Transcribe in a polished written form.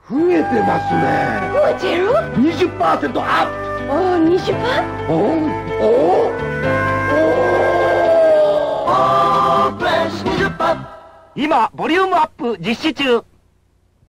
増えてますね。 増えてる？ 20% アップ。 おー、20%？ おーフレッシュ 20%。 今ボリュームアップ実施中。